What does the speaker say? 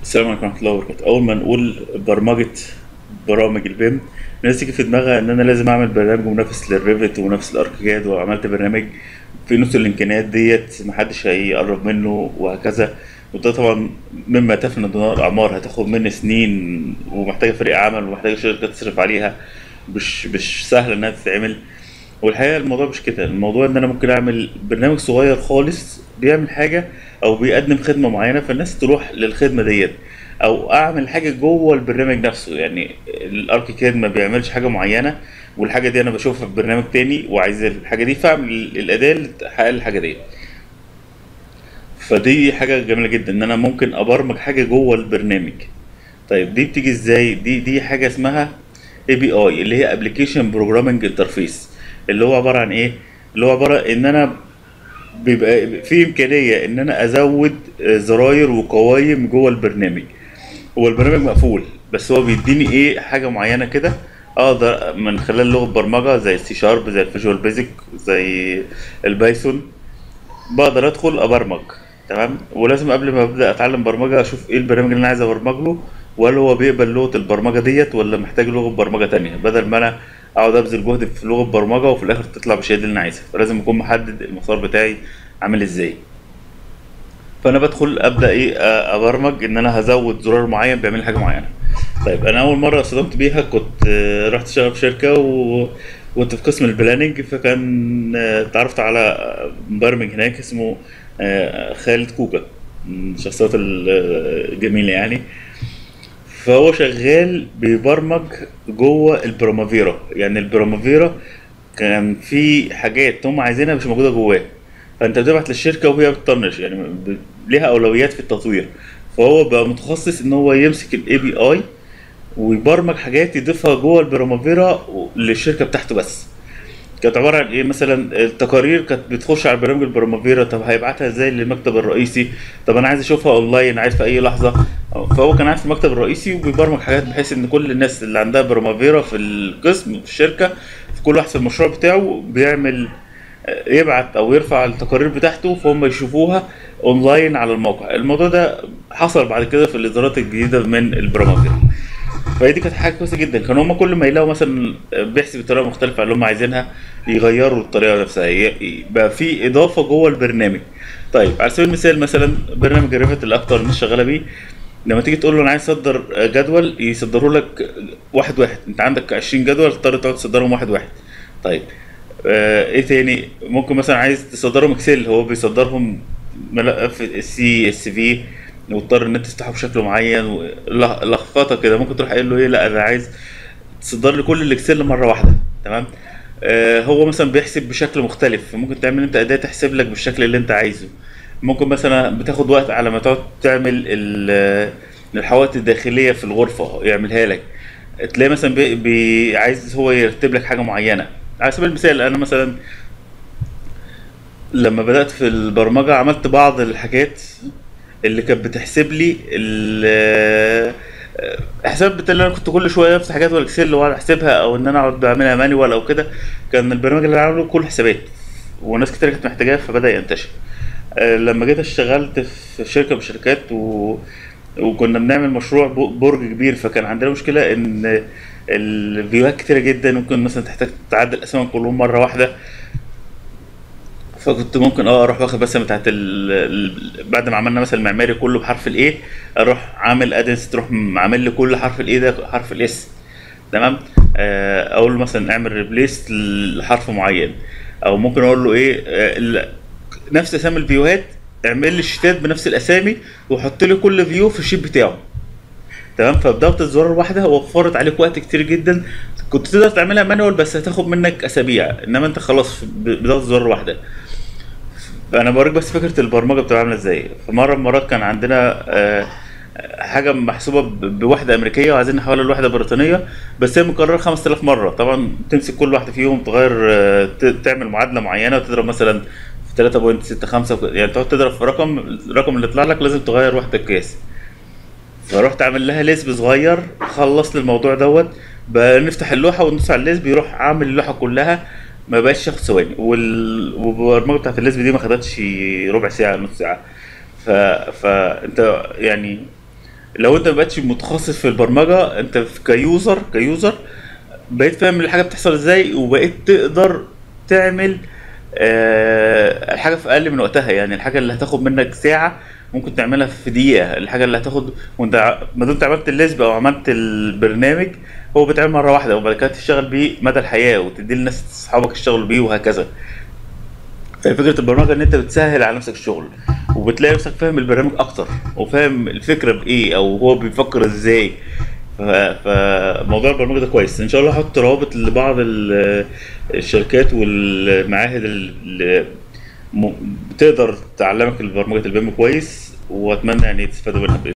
السلام عليكم ورحمة الله وبركاته. أول ما نقول برمجة برامج البيم، الناس تيجي في دماغها إن أنا لازم أعمل برنامج منافس للريفت ومنافس للأركيكاد، وعملت برنامج في نفس الإمكانيات ديت محدش هيقرب منه وهكذا. وده طبعا مما تفنى دون الأعمار، هتاخد مني سنين ومحتاجة فريق عمل ومحتاجة شركة تصرف عليها. مش سهل إنها تتعمل. والحقيقة الموضوع مش كده، الموضوع ان انا ممكن اعمل برنامج صغير خالص بيعمل حاجة او بيقدم خدمة معينة فالناس تروح للخدمة ديت، او اعمل حاجة جوه البرنامج نفسه. يعني الاركيكاد ما بيعملش حاجة معينة والحاجة دي انا بشوفها في برنامج تاني وعايز الحاجة دي، فاعمل الاداة اللي تحقق لي الحاجة دي. فدي حاجة جميلة جدا ان انا ممكن ابرمج حاجة جوه البرنامج. طيب دي بتيجي ازاي؟ دي حاجة اسمها اي بي اي، اللي هي ابلكيشن بروجرامنج انترفيس. اللي هو عبارة عن ايه؟ اللي هو عبارة ان انا بيبقى في امكانيه ان انا ازود زراير وقوايم جوه البرنامج. هو البرنامج مقفول بس هو بيديني ايه، حاجه معينه كده اقدر من خلال لغه برمجه زي السي شارب، زي الفيجوال بيزك، زي البايثون، بقدر ادخل ابرمج. تمام. ولازم قبل ما ابدا اتعلم برمجه اشوف ايه البرنامج اللي انا عايز ابرمج له، وهل هو بيقبل لغه البرمجه ديت ولا محتاج لغه برمجه تانية، بدل ما انا اقعد ابذل جهد في لغه برمجه وفي الاخر تطلع بالشيء اللي انا عايزها. فلازم اكون محدد المسار بتاعي عامل ازاي. فانا بدخل ابدا ايه، ابرمج ان انا هزود زرار معين بيعمل لي حاجه معينه. طيب انا اول مره اصطدمت بيها كنت رحت اشتغل في شركه وكنت في قسم البلاننج. فكان اتعرفت على مبرمج هناك اسمه خالد كوكا، من الشخصيات الجميله يعني. فهو شغال بيبرمج جوه البرامافيرا. يعني البرامافيرا كان في حاجات هم عايزينها مش موجوده جواه، فانت بتبعت للشركه وهي بتطنش يعني ليها اولويات في التطوير. فهو بقى متخصص ان هو يمسك الاي بي اي ويبرمج حاجات يضيفها جوه البرامافيرا للشركه بتاعته بس. كانت عباره عن ايه؟ مثلا التقارير كانت بتخش على برنامج البرامافيرا، طب هيبعتها ازاي للمكتب الرئيسي؟ طب انا عايز اشوفها اونلاين، عايز في اي لحظه. فهو كان قاعد في المكتب الرئيسي وبيبرمج حاجات بحيث ان كل الناس اللي عندها برامافيرا في القسم في الشركه، في كل واحد في المشروع بتاعه بيعمل يبعت او يرفع التقارير بتاعته فهم يشوفوها اونلاين على الموقع. الموضوع ده حصل بعد كده في الاصدارات الجديده من البرامافيرا. فهي دي كانت حاجه كويسه جدا. كانوا هم كل ما يلاقوا مثلا بيحسب بطريقه مختلفه عن اللي هم عايزينها يغيروا الطريقه نفسها، يبقى في اضافه جوه البرنامج. طيب على سبيل المثال، مثلا برنامج الريفت اللي اكتر الناس شغاله بيه، لما تيجي تقول له انا عايز اصدر جدول يصدره لك واحد واحد. انت عندك 20 جدول تضطر تقعد تصدرهم واحد واحد. طيب ايه تاني؟ ممكن مثلا عايز تصدرهم اكسل، هو بيصدرهم ملف السي اس في، واضطر ان انت تفتحه بشكل معين لخبطه كده. ممكن تروح قايل له ايه، لا انا عايز تصدر لي كل الاكسل مره واحده. تمام. هو مثلا بيحسب بشكل مختلف، ممكن تعمل انت اداه تحسب لك بالشكل اللي انت عايزه. ممكن مثلا بتاخد وقت على ما تقعد تعمل الحوائط الداخليه في الغرفه يعملها لك. تلاقي مثلا عايز هو يرتب لك حاجه معينه. على سبيل المثال انا مثلا لما بدات في البرمجه عملت بعض الحاجات اللي كانت بتحسب لي الحساب بتاع اللي انا كنت كل شويه افتح حاجات ولا اكسل واقعد احسبها، او ان انا اقعد بعملها مانيوال او كده. كان البرنامج اللي أنا عامله كل حسابات وناس كتير كانت محتاجاه فبدا ينتشر. لما جيت اشتغلت في شركه من الشركات وكنا بنعمل مشروع برج كبير، فكان عندنا مشكله ان الفيوهات كتيره جدا، ممكن مثلا تحتاج تعدل اسامي كلهم مره واحده. فكنت ممكن اروح واخد بس بتاعت بعد ما عملنا مثلا المعماري كله بحرف الايه، اروح عامل ادنس تروح عامل لي كل حرف الايه ده حرف الاس. تمام. اقول له مثلا اعمل ريبليس لحرف معين، او ممكن اقول له ايه، نفس اسامي الفيوهات اعمل لي الشيتات بنفس الاسامي وحط لي كل فيو في الشيت بتاعه. تمام. فبضغطة زرار واحدة وفرت عليك وقت كتير جدا. كنت تقدر تعملها مانوال بس هتاخد منك اسابيع، انما انت خلاص بضغطة زرار واحدة. انا بوريك بس فكره البرمجه بتبقى عامله ازاي. في مره من المرات كان عندنا حاجه محسوبه بوحده امريكيه وعايزين نحولها لوحده بريطانيه، بس هي مكرره 5000 مره. طبعا تمسك كل واحده فيهم تغير، تعمل معادله معينه وتضرب مثلا في 3.65 يعني تقعد تضرب في الرقم اللي يطلع لك لازم تغير وحده قياس. فرحت عامل لها ليسب صغير خلص لي الموضوع دوت. بنفتح اللوحه وندوس على الليسب يروح عامل اللوحه كلها، ما بقاش ياخد ثواني. والبرمجه بتاعت الليسب دي ما خدتش ربع ساعه نص ساعه. فانت يعني لو انت مبقتش متخصص في البرمجه، انت كيوزر بقيت فاهم الحاجه بتحصل ازاي، وبقيت تقدر تعمل الحاجه في اقل من وقتها. يعني الحاجه اللي هتاخد منك ساعه ممكن تعملها في دقيقه. الحاجه اللي هتاخد وانت ما دمت عملت الليسب او عملت البرنامج، هو بيتعمل مره واحده، وبعد كده تشتغل بيه مدى الحياه وتدي لناس اصحابك يشتغلوا بيه وهكذا. فكرة البرمجة إن أنت بتسهل على نفسك الشغل، وبتلاقي نفسك فاهم البرنامج أكتر، وفاهم الفكرة بإيه أو هو بيفكر إزاي. فموضوع البرمجة ده كويس. إن شاء الله هحط روابط لبعض الشركات والمعاهد اللي بتقدر تعلمك البرمجة البيم كويس، وأتمنى يعني تستفادوا منها بإذن